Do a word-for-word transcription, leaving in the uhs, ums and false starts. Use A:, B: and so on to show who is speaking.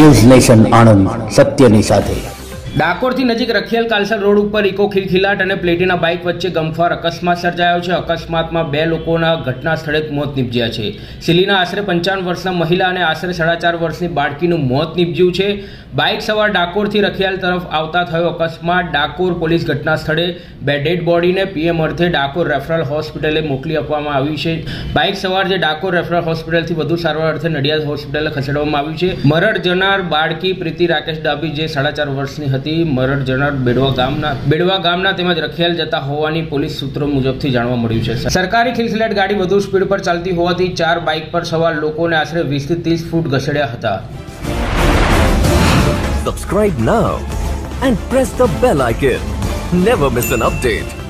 A: News nation Anand, સત્યની સાથે।
B: ડાકોરથી નજીક રખિયાલ કાલસર રોડ ઉપર ઇકો ખિલખિલાટ અને પ્લેટિના બાઇક વચ્ચે ગમખ્વાર અકસ્માત સર્જાયો છે। અકસ્માતમાં બે લોકોના ઘટના સ્થળે મોત નીપજ્યા છે। સિલીના આશરે પંચાવન વર્ષના મહિલા અને આશરે સાડા ચાર વર્ષની બાળકીનું મોત નીપજ્યું છે। બાઇક સવાર ડાકોરથી રખિયાલ તરફ આવતા થયો અકસ્માત। ડાકોર પોલીસ ઘટના સ્થળે બે ડેડ બોડીને પીએમ અર્થે ડાકોર રેફરલ હોસ્પિટલે મોકલી આપવામાં આવી છે। બાઇક સવાર જે ડાકોર રેફરલ હોસ્પિટલથી વધુ સારવાર અર્થે નડિયાદ હોસ્પિટલે ખસેડવામાં આવ્યું છે। મરણ જનાર બાળકી પ્રીતિ રાકેશ ડાબી જે સાડા ચાર વર્ષની હતી। મરણ જનાર બેડવા ગામના બેડવા ગામના તેમજ રખિયાલ જતા હોવાની પોલીસ સૂત્રો મુજબથી જાણવા મળ્યું છે। સરકારી ખિલખિલાટ ગાડી વધુ સ્પીડ પર ચાલતી હોવાથી ચાર બાઇક પર સવાર લોકોને આશરે વીસ થી ત્રીસ ફૂટ ઘસેડ્યા હતા।
C: Subscribe now and press the bell icon. Never miss an update.